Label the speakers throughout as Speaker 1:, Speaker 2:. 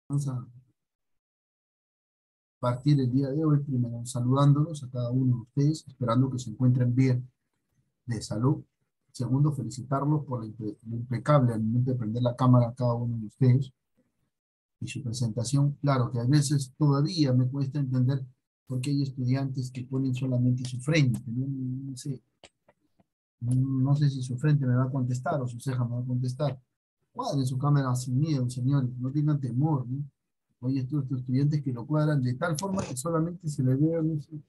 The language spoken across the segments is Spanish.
Speaker 1: Vamos a partir el día de hoy, primero saludándolos a cada uno de ustedes, esperando que se encuentren bien de salud. Segundo, felicitarlos por lo impecable al momento de prender la cámara a cada uno de ustedes y su presentación. Claro que a veces todavía me cuesta entender por qué hay estudiantes que ponen solamente su frente. No sé, no sé si su frente me va a contestar o su ceja me va a contestar. Cuadren su cámara sin miedo, señores, no tengan temor, ¿no? Oye, estos estudiantes que lo cuadran de tal forma que solamente se le vea, no sé,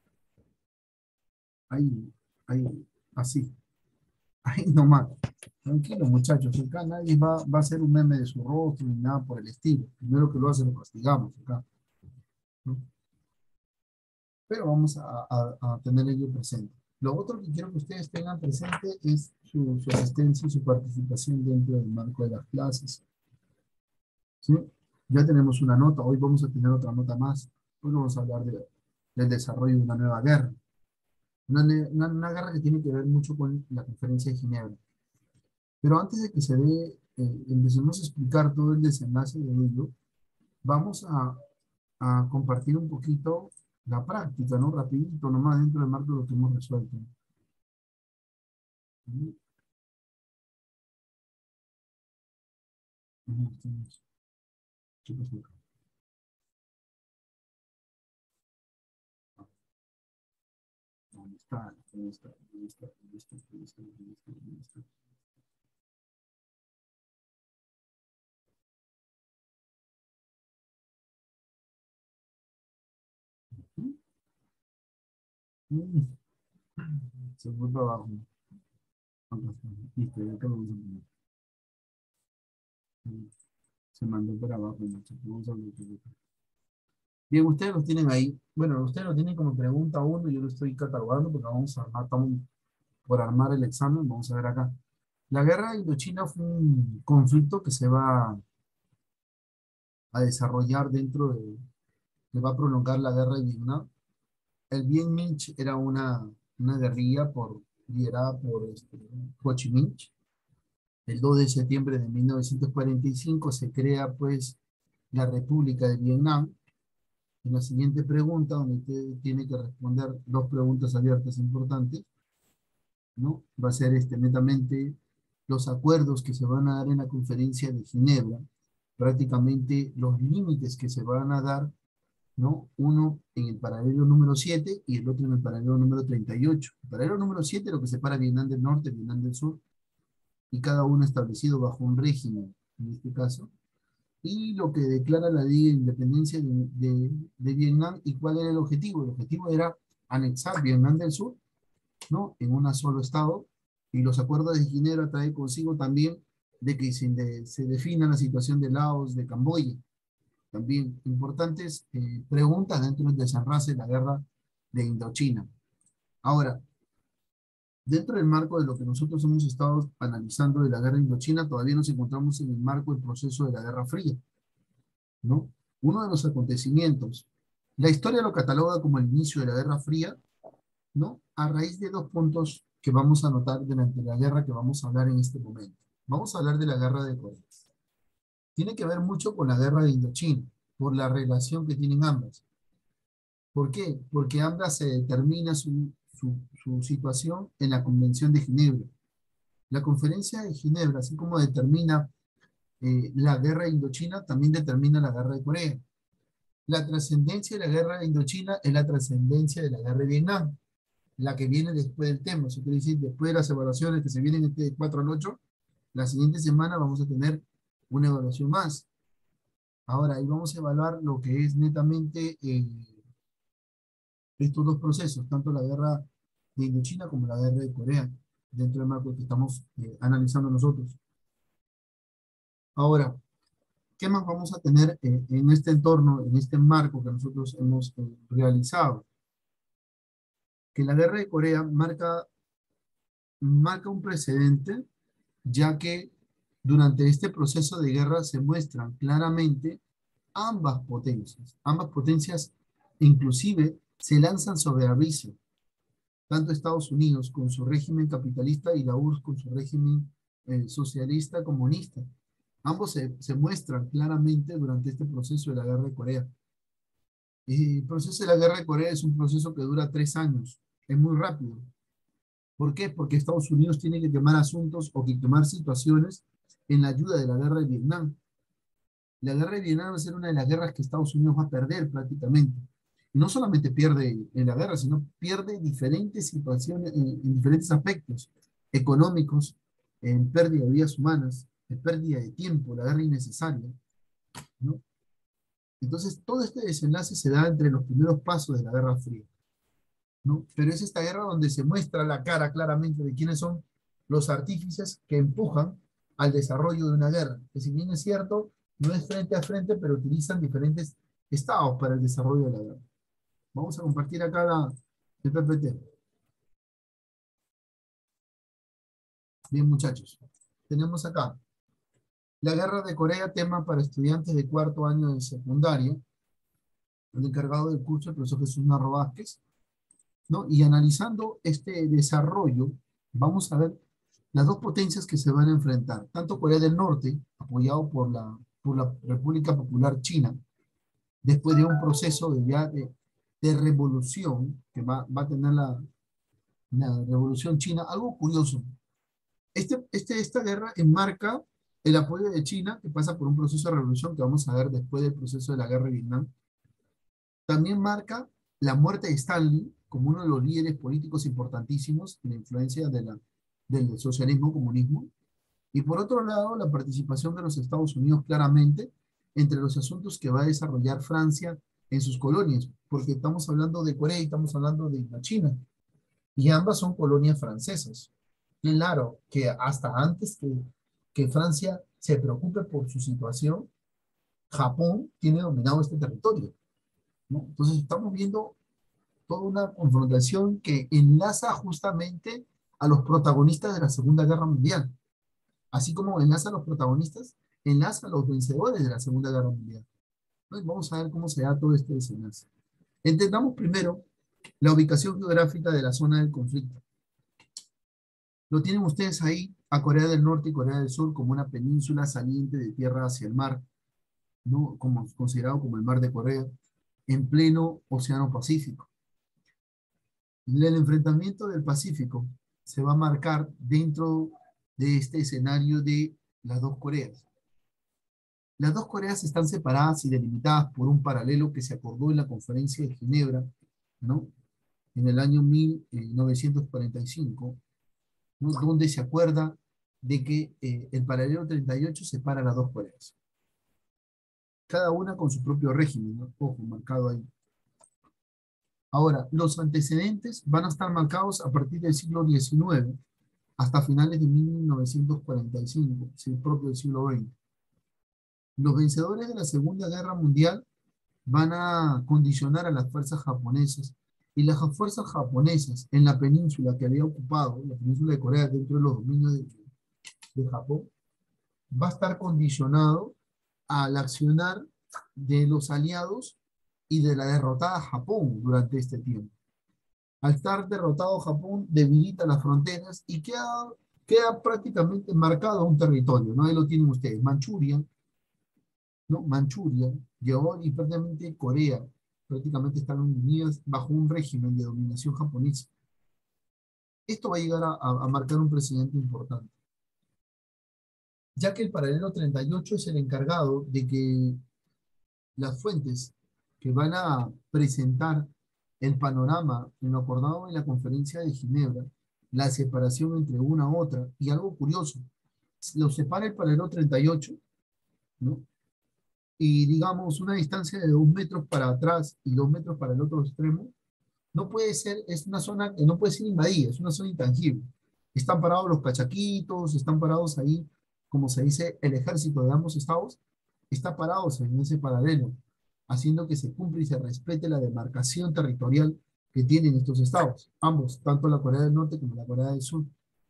Speaker 1: ahí, ahí, así, ahí nomás. Tranquilo, muchachos, acá nadie va a hacer un meme de su rostro ni nada por el estilo. Primero que lo hace, lo castigamos acá, ¿no? Pero vamos a tener ello presente. Lo otro que quiero que ustedes tengan presente es su asistencia y su participación dentro del marco de las clases, ¿sí? Ya tenemos una nota, hoy vamos a tener otra nota más. Hoy vamos a hablar del desarrollo de una nueva guerra. Una guerra que tiene que ver mucho con la conferencia de Ginebra. Pero antes de que se dé, empecemos a explicar todo el desenlace de ello, vamos a compartir un poquito la práctica, ¿no? Rapidito, nomás dentro del marco de lo que hemos resuelto. Ujú. Ujú, estamos- ¿qué pasó acá? ¿Dónde está? ¿Dónde está? ¿Dónde está? ¿Dónde está? ¿Dónde está? ¿Dónde está? ¿Dónde está? ¿Mm? Mm. Se fue para abajo. Acá está. Listo, ya acá lo vamos a poner. Mm. Se mandó para abajo, muchachos. Vamos a ver. Bien, ustedes lo tienen ahí. Bueno, ustedes lo tienen como pregunta uno, yo lo estoy catalogando porque vamos a armar, estamos por armar el examen, vamos a ver acá. La guerra de Indochina fue un conflicto que se va a desarrollar que va a prolongar la guerra de Vietnam. El Bien Minh era una guerrilla liderada por Ho Chi Minh. El 2 de septiembre de 1945 se crea pues la República de Vietnam. En la siguiente pregunta, donde usted tiene que responder dos preguntas abiertas importantes, ¿no? Va a ser netamente los acuerdos que se van a dar en la conferencia de Ginebra, prácticamente los límites que se van a dar, ¿no? Uno en el paralelo número 7 y el otro en el paralelo número 38. El paralelo número 7 lo que separa Vietnam del Norte, Vietnam del Sur, y cada uno establecido bajo un régimen, en este caso, y lo que declara la ley de independencia de Vietnam y cuál era el objetivo. El objetivo era anexar Vietnam del Sur, ¿no? En un solo estado, y los acuerdos de Ginebra trae consigo también de que se defina la situación de Laos, de Camboya. También importantes preguntas dentro del desenlace de la guerra de Indochina. Ahora, dentro del marco de lo que nosotros hemos estado analizando de la guerra de Indochina, todavía nos encontramos en el marco del proceso de la Guerra Fría, ¿no? Uno de los acontecimientos, la historia lo cataloga como el inicio de la Guerra Fría, ¿no? A raíz de dos puntos que vamos a notar durante la guerra que vamos a hablar en este momento. Vamos a hablar de la guerra de Corea. Tiene que ver mucho con la guerra de Indochina, por la relación que tienen ambas. ¿Por qué? Porque ambas se determina su situación en la Convención de Ginebra. La Conferencia de Ginebra, así como determina la guerra de Indochina, también determina la guerra de Corea. La trascendencia de la guerra de Indochina es la trascendencia de la guerra de Vietnam, la que viene después del tema. Eso quiere decir, después de las evaluaciones que se vienen de 4 al 8, la siguiente semana vamos a tener una evaluación más. Ahora, ahí vamos a evaluar lo que es netamente estos dos procesos, tanto la guerra de Indochina como la guerra de Corea, dentro del marco que estamos analizando nosotros. Ahora, ¿qué más vamos a tener en este entorno, en este marco que nosotros hemos realizado? Que la guerra de Corea marca un precedente, ya que durante este proceso de guerra se muestran claramente ambas potencias inclusive se lanzan sobre aviso, tanto Estados Unidos con su régimen capitalista y la URSS con su régimen socialista comunista. Ambos se muestran claramente durante este proceso de la guerra de Corea. Y el proceso de la guerra de Corea es un proceso que dura 3 años. Es muy rápido. ¿Por qué? Porque Estados Unidos tiene que tomar asuntos o que tomar situaciones en la ayuda de la guerra de Vietnam. La guerra de Vietnam va a ser una de las guerras que Estados Unidos va a perder prácticamente. Y no solamente pierde en la guerra, sino pierde diferentes situaciones, en diferentes aspectos económicos, en pérdida de vidas humanas, en pérdida de tiempo, la guerra innecesaria, ¿no? Entonces, todo este desenlace se da entre los primeros pasos de la Guerra Fría, ¿no? Pero es esta guerra donde se muestra la cara claramente de quiénes son los artífices que empujan al desarrollo de una guerra, que si bien es cierto, no es frente a frente, pero utilizan diferentes estados para el desarrollo de la guerra. Vamos a compartir acá el PPT. Bien, muchachos. Tenemos acá la Guerra de Corea, tema para estudiantes de cuarto año de secundaria. El encargado del curso, el profesor Jesús Narro Vázquez, ¿no? Y analizando este desarrollo, vamos a ver las dos potencias que se van a enfrentar. Tanto Corea del Norte, apoyado por la República Popular China, después de un proceso de revolución que va a tener la revolución china. Algo curioso, esta guerra enmarca el apoyo de China, que pasa por un proceso de revolución que vamos a ver después del proceso de la guerra de Vietnam. También marca la muerte de Stalin como uno de los líderes políticos importantísimos en la influencia del socialismo comunismo. Y por otro lado, la participación de los Estados Unidos claramente entre los asuntos que va a desarrollar Francia en sus colonias, porque estamos hablando de Corea y estamos hablando de China, y ambas son colonias francesas. Claro que hasta antes que Francia se preocupe por su situación, Japón tiene dominado este territorio, ¿no? Entonces estamos viendo toda una confrontación que enlaza justamente a los protagonistas de la Segunda Guerra Mundial. Así como enlaza a los protagonistas, enlaza a los vencedores de la Segunda Guerra Mundial. Entonces vamos a ver cómo se da todo este desenlace. Entendamos primero la ubicación geográfica de la zona del conflicto. Lo tienen ustedes ahí a Corea del Norte y Corea del Sur como una península saliente de tierra hacia el mar, ¿no? Como, considerado como el mar de Corea, en pleno Océano Pacífico. El enfrentamiento del Pacífico se va a marcar dentro de este escenario de las dos Coreas. Las dos Coreas están separadas y delimitadas por un paralelo que se acordó en la Conferencia de Ginebra, ¿no? En el año 1945, ¿no? Donde se acuerda de que el paralelo 38 separa las dos Coreas. Cada una con su propio régimen, ¿no? Ojo, marcado ahí. Ahora, los antecedentes van a estar marcados a partir del siglo XIX hasta finales de 1945, sí, propio del siglo XX. Los vencedores de la Segunda Guerra Mundial van a condicionar a las fuerzas japonesas, y las fuerzas japonesas en la península que había ocupado, la península de Corea, dentro de los dominios de Japón, va a estar condicionado al accionar de los aliados y de la derrotada Japón durante este tiempo. Al estar derrotado Japón, debilita las fronteras y queda prácticamente marcado un territorio, ¿no? Ahí lo tienen ustedes, Manchuria, ¿no? Manchuria, llegó y prácticamente Corea, prácticamente están unidas bajo un régimen de dominación japonesa. Esto va a llegar a marcar un precedente importante, ya que el paralelo 38 es el encargado de que las fuentes que van a presentar el panorama en lo acordado en la conferencia de Ginebra, la separación entre una u otra, y algo curioso, lo separa el paralelo 38, ¿no? Y digamos una distancia de 2 metros para atrás y 2 metros para el otro extremo, no puede ser, es una zona que no puede ser invadida, es una zona intangible. Están parados los cachaquitos, están parados ahí, como se dice, el ejército de ambos estados, está parado en ese paralelo, haciendo que se cumpla y se respete la demarcación territorial que tienen estos estados, ambos, tanto la Corea del Norte como la Corea del Sur.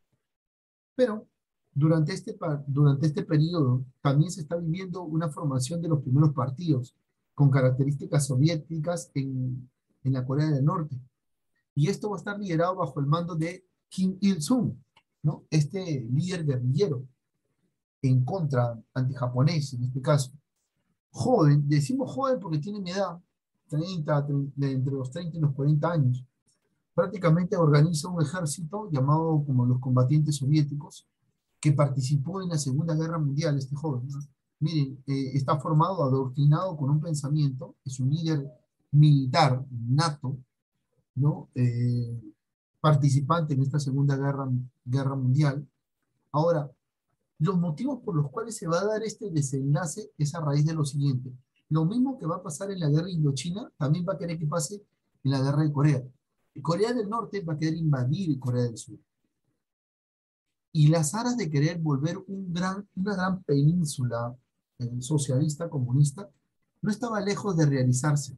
Speaker 1: Pero durante este periodo también se está viviendo una formación de los primeros partidos con características soviéticas en la Corea del Norte. Y esto va a estar liderado bajo el mando de Kim Il-sung, ¿no? Este líder guerrillero. en contra, antijaponés en este caso, joven, decimos joven porque tiene mi edad, 30, entre los 30 y los 40 años, prácticamente organiza un ejército llamado como los combatientes soviéticos, que participó en la Segunda Guerra Mundial, este joven, ¿no? Miren, está formado, adoctrinado con un pensamiento, es un líder militar nato, ¿no? Participante en esta Guerra Mundial. Ahora, los motivos por los cuales se va a dar este desenlace es a raíz de lo siguiente. Lo mismo que va a pasar en la guerra Indochina, también va a querer que pase en la guerra de Corea. Corea del Norte va a querer invadir Corea del Sur. Y las aras de querer volver una gran península socialista, comunista, no estaba lejos de realizarse.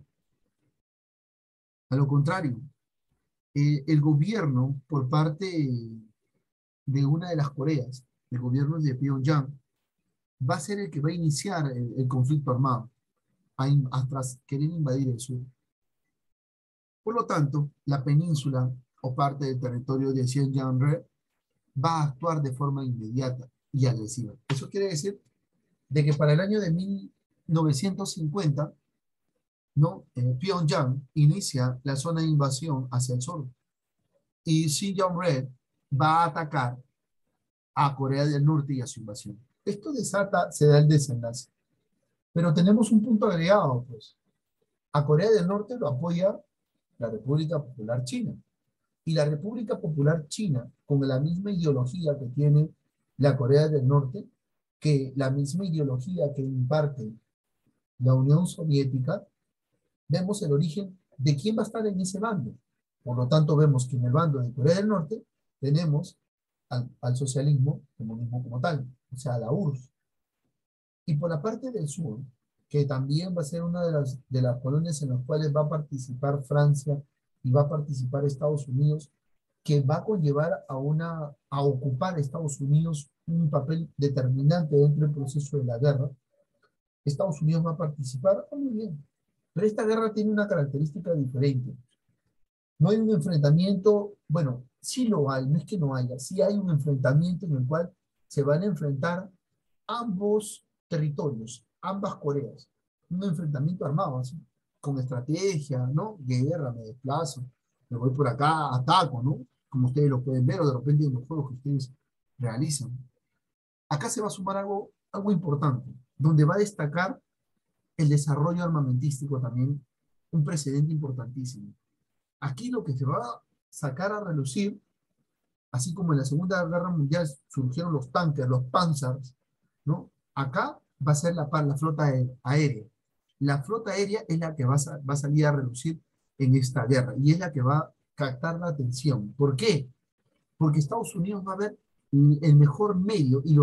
Speaker 1: A lo contrario, el gobierno, por parte de una de las Coreas, el gobierno de Pyongyang, va a ser el que va a iniciar el conflicto armado, tras querer invadir el sur. Por lo tanto, la península o parte del territorio de Xinjiang va a actuar de forma inmediata y agresiva. Eso quiere decir de que para el año de 1950, ¿no? Pyongyang inicia la zona de invasión hacia el sur y Xinjiang va a atacar a Corea del Norte y a su invasión. Esto se da el desenlace. Pero tenemos un punto agregado, pues. A Corea del Norte lo apoya la República Popular China. Y la República Popular China, con la misma ideología que tiene la Corea del Norte, que la misma ideología que imparte la Unión Soviética, vemos el origen de quién va a estar en ese bando. Por lo tanto, vemos que en el bando de Corea del Norte tenemos al socialismo, comunismo como tal, o sea, a la URSS. Y por la parte del sur, que también va a ser una de las colonias en las cuales va a participar Francia y va a participar Estados Unidos, que va a conllevar a ocupar Estados Unidos un papel determinante dentro del proceso de la guerra. Estados Unidos va a participar, muy bien. Pero esta guerra tiene una característica diferente. No hay un enfrentamiento, bueno, sí lo hay, no es que no haya, sí hay un enfrentamiento en el cual se van a enfrentar ambos territorios, ambas Coreas. Un enfrentamiento armado, así, con estrategia, ¿no? Guerra, me desplazo, me voy por acá, ataco, ¿no? Como ustedes lo pueden ver, o de repente en los juegos que ustedes realizan. Acá se va a sumar algo importante, donde va a destacar el desarrollo armamentístico también, un precedente importantísimo. Aquí lo que se va a sacar a relucir, así como en la Segunda Guerra Mundial surgieron los tanques, los Panzers, ¿no? Acá va a ser la flota aérea. La flota aérea es la que va a salir a relucir en esta guerra y es la que va a captar la atención. ¿Por qué? Porque Estados Unidos va a ver el mejor medio y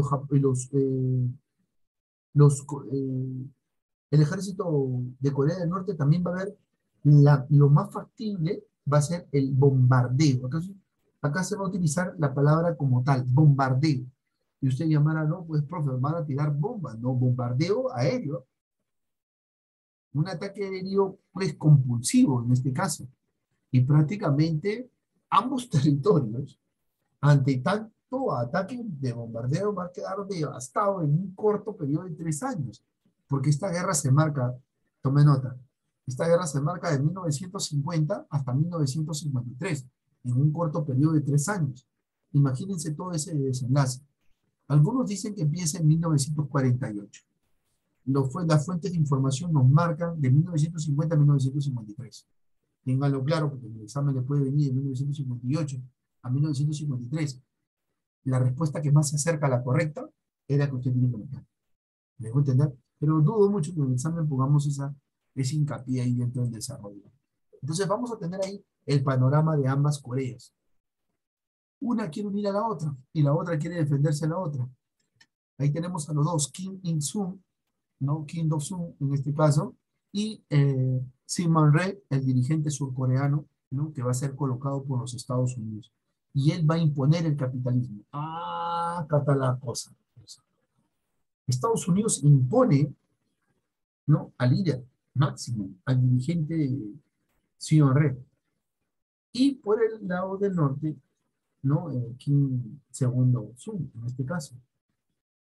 Speaker 1: los, eh, el ejército de Corea del Norte también va a ver lo más factible va a ser el bombardeo. Entonces, acá se va a utilizar la palabra como tal, bombardeo. Y usted llamará, no, pues profe, van a tirar bombas, no, bombardeo aéreo. Un ataque aéreo, pues compulsivo en este caso. Y prácticamente ambos territorios, ante tanto ataque de bombardeo, va a quedar devastado en un corto periodo de 3 años. Porque esta guerra se marca, tome nota, esta guerra se marca de 1950 hasta 1953, en un corto periodo de 3 años. Imagínense todo ese desenlace. Algunos dicen que empieza en 1948. Las fuentes de información nos marcan de 1950 a 1953. Ténganlo claro, porque el examen le puede venir de 1958 a 1953. La respuesta que más se acerca a la correcta es la que usted tiene que meter. ¿Me dejo entender? Pero dudo mucho que en el examen pongamos ese hincapié ahí dentro del desarrollo. Entonces vamos a tener ahí el panorama de ambas Coreas. Una quiere unir a la otra y la otra quiere defenderse a la otra. Ahí tenemos a los dos, Kim Il-sung, ¿no? Kim Do-sung en este caso, y Syngman Man-rae, el dirigente surcoreano, ¿no? Que va a ser colocado por los Estados Unidos. Y él va a imponer el capitalismo. Ah, cata la cosa. Estados Unidos impone, ¿no? Al líder máximo, al dirigente Syngman Man-rae. Y por el lado del norte, ¿no? Kim II-sung, en este caso.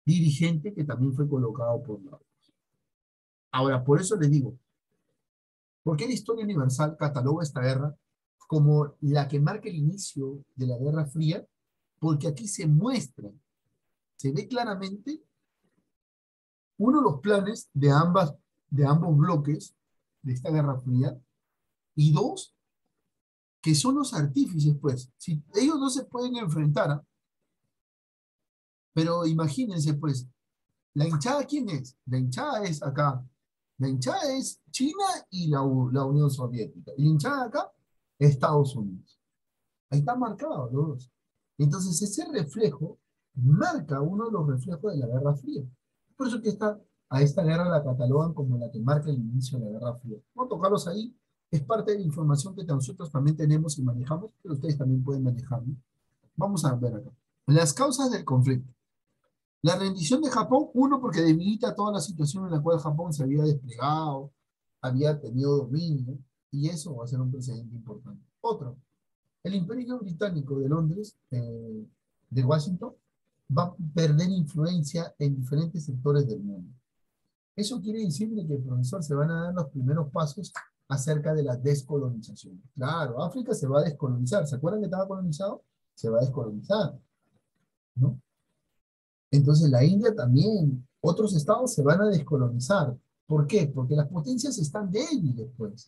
Speaker 1: dirigente que también fue colocado por la ONU. Ahora, por eso les digo, ¿por qué la historia universal cataloga esta guerra como la que marca el inicio de la Guerra Fría? Porque aquí se muestra, se ve claramente, uno, los planes de ambos bloques de esta Guerra Fría, y dos, que son los artífices, pues. Si ellos no se pueden enfrentar, ¿ah? Pero imagínense, pues, ¿la hinchada quién es? La hinchada es acá. La hinchada es China y la Unión Soviética. Y la hinchada acá, Estados Unidos. Ahí está marcado los dos. Entonces, ese reflejo marca uno de los reflejos de la Guerra Fría. Por eso que a esta guerra la catalogan como la que marca el inicio de la Guerra Fría. Vamos a tocarlos ahí. Es parte de la información que nosotros también tenemos y manejamos, pero ustedes también pueden manejar, ¿no? Vamos a ver acá. Las causas del conflicto. La rendición de Japón, uno, porque debilita toda la situación en la cual Japón se había desplegado, había tenido dominio, y eso va a ser un precedente importante. Otro, el Imperio Británico de Londres, de Washington, va a perder influencia en diferentes sectores del mundo. Eso quiere decir que el profesor se van a dar los primeros pasos acerca de la descolonización. Claro, África se va a descolonizar. ¿Se acuerdan que estaba colonizado? Se va a descolonizar, ¿no? Entonces la India también, otros estados se van a descolonizar. ¿Por qué? Porque las potencias están débiles, pues.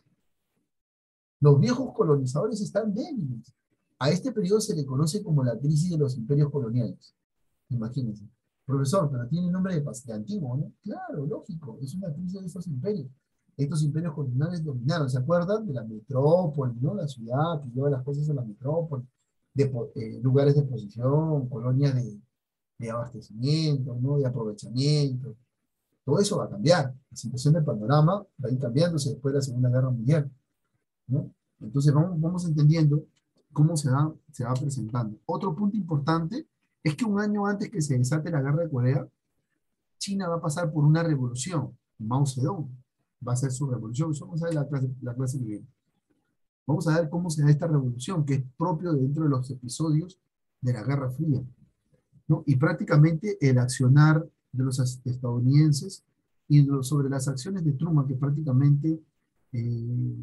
Speaker 1: Los viejos colonizadores están débiles. A este periodo se le conoce como la crisis de los imperios coloniales. Imagínense. Profesor, pero tiene nombre de antiguo, ¿no? Claro, lógico, es una crisis de esos imperios. Estos imperios coloniales dominaron, ¿se acuerdan? De la metrópoli, ¿no? La ciudad que lleva las cosas a la metrópoli, lugares de posición, colonias de abastecimiento, ¿no? De aprovechamiento. Todo eso va a cambiar. La situación del panorama va a ir cambiándose después de la Segunda Guerra Mundial, ¿no? Entonces vamos entendiendo cómo se va presentando. Otro punto importante es que un año antes que se desate la guerra de Corea, China va a pasar por una revolución. Mao Zedong va a hacer su revolución. Eso vamos a ver la clase que viene. Vamos a ver cómo se da esta revolución, que es propio dentro de los episodios de la Guerra Fría, ¿no? Y prácticamente el accionar de los estadounidenses y sobre las acciones de Truman, que prácticamente eh,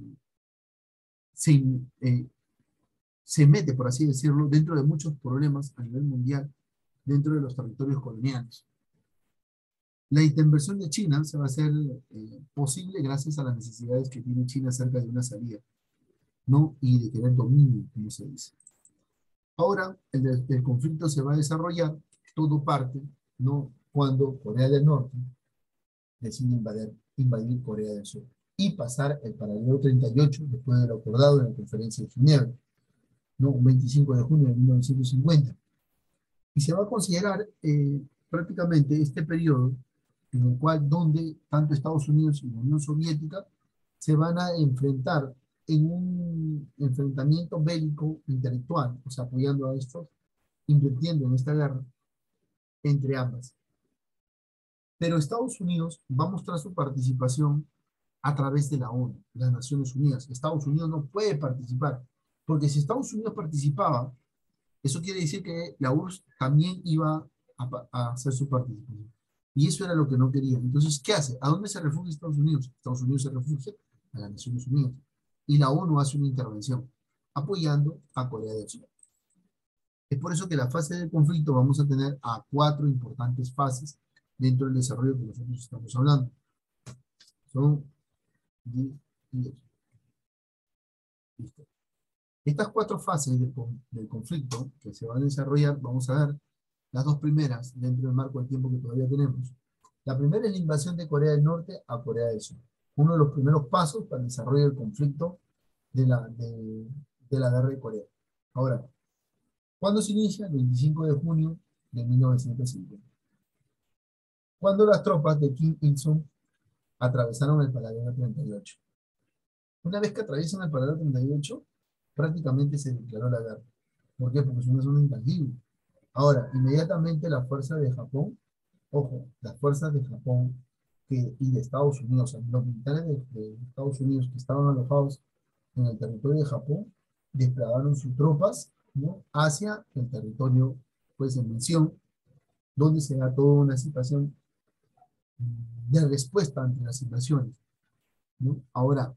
Speaker 1: se, eh, se mete, por así decirlo, dentro de muchos problemas a nivel mundial, dentro de los territorios coloniales. La intervención de China se va a hacer posible gracias a las necesidades que tiene China acerca de una salida, ¿no? Y de querer dominio, como se dice. Ahora, el conflicto se va a desarrollar, todo parte, ¿no? Cuando Corea del Norte decide invadir Corea del Sur y pasar el paralelo 38 después de lo acordado en la conferencia de Ginebra, ¿no? Un 25 de junio de 1950. Y se va a considerar prácticamente este periodo en el cual donde tanto Estados Unidos y la Unión Soviética se van a enfrentar en un enfrentamiento bélico intelectual, o sea, apoyando a estos, invirtiendo en esta guerra entre ambas. Pero Estados Unidos va a mostrar su participación a través de la ONU, las Naciones Unidas. Estados Unidos no puede participar, porque si Estados Unidos participaba, eso quiere decir que la URSS también iba a hacer su participación. Y eso era lo que no querían. Entonces, ¿qué hace? ¿A dónde se refugia Estados Unidos? Estados Unidos se refugia a las Naciones Unidas. Y la ONU hace una intervención, apoyando a Corea del Sur. Es por eso que la fase del conflicto vamos a tener a 4 importantes fases dentro del desarrollo que nosotros estamos hablando. Son 10 y 8. Listo. Estas 4 fases del conflicto que se van a desarrollar, vamos a ver las dos primeras dentro del marco del tiempo que todavía tenemos. La primera es la invasión de Corea del Norte a Corea del Sur. Uno de los primeros pasos para el desarrollo del conflicto de la guerra de Corea. Ahora, ¿cuándo se inicia? El 25 de junio de 1950. Cuando las tropas de Kim Il-sung atravesaron el paralelo 38. Una vez que atraviesan el paralelo 38, prácticamente se declaró la guerra. ¿Por qué? Porque es una zona intangible. Ahora, inmediatamente la fuerza de Japón, ojo, las fuerzas de Japón y de Estados Unidos, los militares de Estados Unidos que estaban alojados en el territorio de Japón, desplegaron sus tropas, ¿no? Hacia el territorio, pues, en mención, donde se da toda una situación de respuesta ante las invasiones, ¿no? Ahora,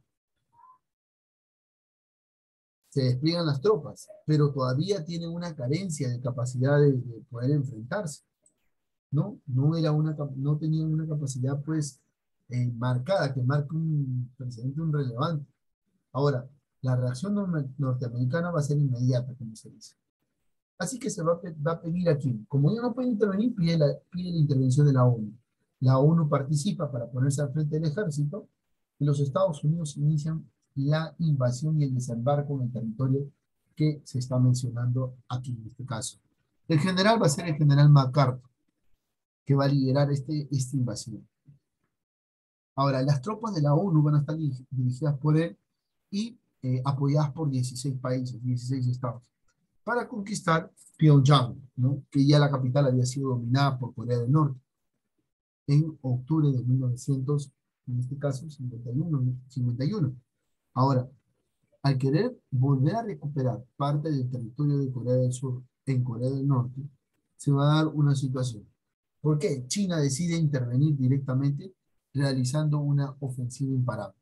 Speaker 1: se despliegan las tropas, pero todavía tienen una carencia de capacidad de poder enfrentarse, ¿no? No tenían una capacidad, pues, marcada, que marque un precedente, un relevante. Ahora, la reacción norteamericana va a ser inmediata, como se dice. Así que va a pedir aquí, como ellos no pueden intervenir, pide la intervención de la ONU. La ONU participa para ponerse al frente del ejército y los Estados Unidos inician la invasión y el desembarco en el territorio que se está mencionando aquí en este caso. El general va a ser el general MacArthur, que va a liderar esta invasión. Ahora, las tropas de la ONU van a estar dirigidas por él y apoyadas por 16 países, 16 estados, para conquistar Pyongyang, ¿no? Que ya la capital había sido dominada por Corea del Norte en octubre de 1900, en este caso 51. Ahora, al querer volver a recuperar parte del territorio de Corea del Sur en Corea del Norte, se va a dar una situación. ¿Por qué? China decide intervenir directamente realizando una ofensiva imparable.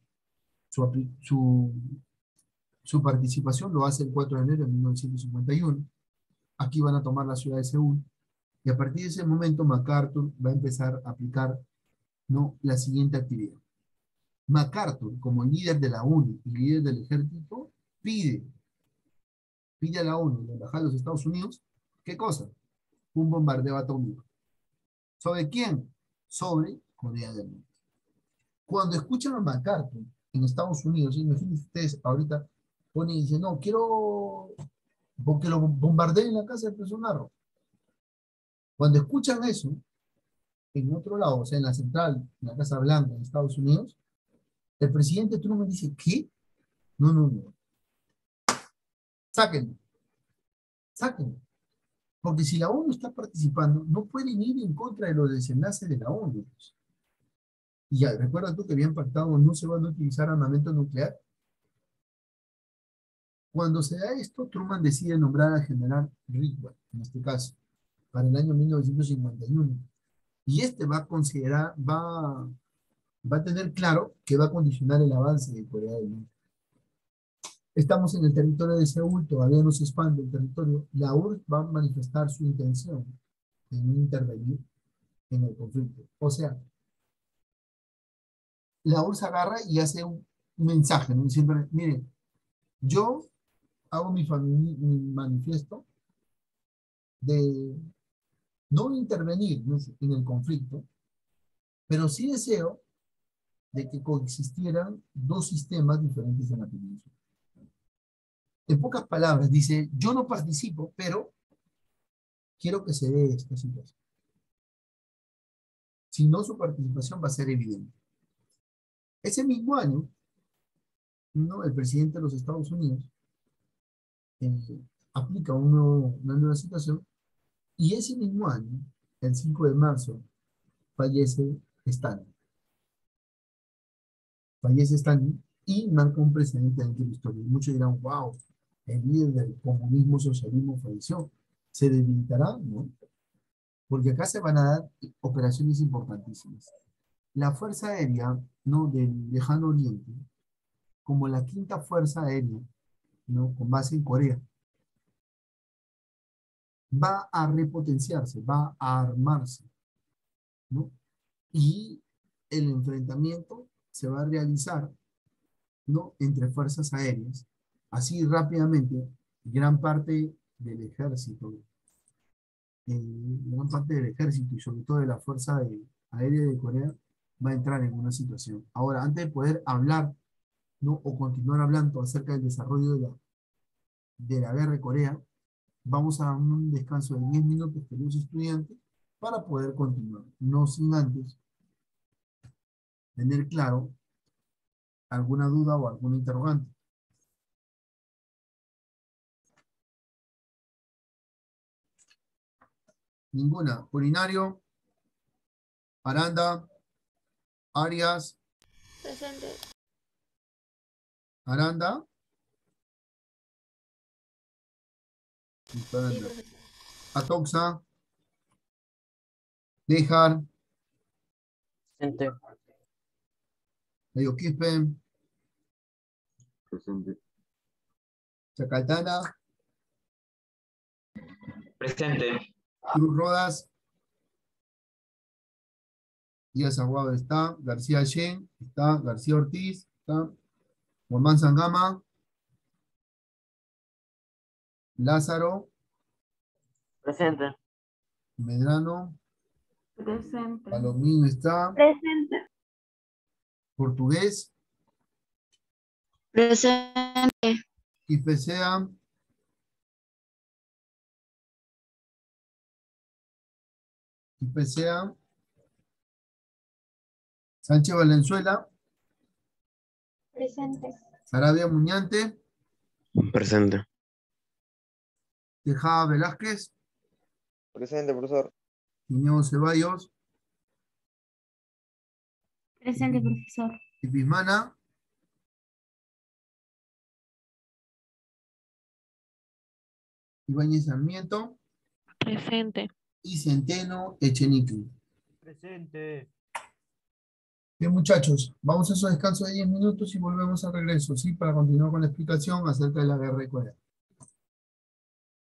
Speaker 1: Su participación lo hace el 4 de enero de 1951. Aquí van a tomar la ciudad de Seúl. Y a partir de ese momento, MacArthur va a empezar a aplicar, ¿no?, la siguiente actividad. MacArthur, como líder de la ONU y líder del ejército, pide, pide a la ONU, la embajada de los Estados Unidos, ¿qué cosa? Un bombardeo atómico. ¿Sobre quién? Sobre Corea del Norte. Cuando escuchan a MacArthur en Estados Unidos, imagínense ustedes, ahorita ponen y dicen, no, quiero porque lo bombardeen en la casa de Bolsonaro. Cuando escuchan eso, en otro lado, o sea, en la central, en la Casa Blanca, en Estados Unidos, el presidente Truman dice, ¿qué? No, no, no, sáquenlo, sáquenlo. Porque si la ONU está participando, no pueden ir en contra de los desenlaces de la ONU. Y ya, recuerda tú que habían pactado no se van a utilizar armamento nuclear. Cuando se da esto, Truman decide nombrar al general Ridgway, en este caso, para el año 1951. Y este va a considerar, va a tener claro que va a condicionar el avance de Corea del Norte. Estamos en el territorio de Seúl, todavía no se expande el territorio. La URSS va a manifestar su intención en intervenir en el conflicto. O sea, la URSS agarra y hace un mensaje, ¿no? Diciendo, miren, yo hago mi manifiesto de no intervenir, ¿no?, en el conflicto, pero sí deseo de que coexistieran dos sistemas diferentes en la península. En pocas palabras, dice, yo no participo, pero quiero que se dé esta situación. Si no, su participación va a ser evidente. Ese mismo año, ¿no?, el presidente de los Estados Unidos aplica una nueva situación y ese mismo año, el 5 de marzo, fallece Stalin. Fallece Stalin y marca un precedente dentro de la historia. Muchos dirán, wow, el líder del comunismo, socialismo falleció. ¿Se debilitará? No, porque acá se van a dar operaciones importantísimas. La Fuerza Aérea, ¿no?, del Lejano Oriente, como la quinta Fuerza Aérea, ¿no?, con base en Corea, va a repotenciarse, va a armarse, ¿no? Y el enfrentamiento se va a realizar, ¿no?, entre fuerzas aéreas. Así rápidamente, gran parte del ejército, gran parte del ejército y sobre todo de la Aérea de Corea va a entrar en una situación. Ahora, antes de poder hablar, ¿no?, o continuar hablando acerca del desarrollo de la guerra de Corea, vamos a dar un descanso de 10 minutos, queridos estudiantes, para poder continuar. No sin antes tener claro alguna duda o alguna interrogante. Ninguna. Culinario, Aranda, Arias,
Speaker 2: Presente.
Speaker 1: Aranda,
Speaker 2: Sí,
Speaker 1: Aranda.
Speaker 2: profesor.
Speaker 1: Atoxa, Dejar,
Speaker 2: Presente.
Speaker 1: Ayoquispe,
Speaker 3: Presente.
Speaker 1: Chacaltana,
Speaker 4: Presente.
Speaker 1: Cruz Rodas, Díaz Aguado está, García Allen está, García Ortiz está, Román Sangama, Lázaro,
Speaker 2: Presente.
Speaker 1: Medrano,
Speaker 5: Presente.
Speaker 1: Palomín está,
Speaker 5: Presente.
Speaker 1: Portugués,
Speaker 5: Presente.
Speaker 1: Quispe Sea, Sánchez Valenzuela,
Speaker 5: Presente.
Speaker 1: Sarabia Muñante,
Speaker 3: Presente.
Speaker 1: Tejada Velázquez,
Speaker 6: Presente, profesor.
Speaker 1: Quiñón Ceballos,
Speaker 5: Presente, profesor.
Speaker 1: Tipismana, Ibáñez Sarmiento
Speaker 5: Presente.
Speaker 1: y Centeno Echenique.
Speaker 7: Presente.
Speaker 1: Bien, muchachos, vamos a esos descansos de 10 minutos y volvemos al regreso, ¿sí? Para continuar con la explicación acerca de la guerra de Corea.